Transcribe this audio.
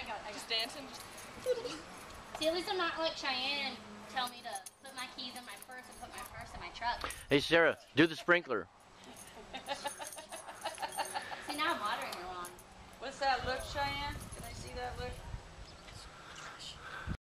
Just dancing? See, at least I'm not like Cheyenne tell me to put my keys in my purse and put my purse in my truck. Hey Sarah, do the sprinkler. See, now I'm watering her on. What's that look, Cheyenne? Can I see that look?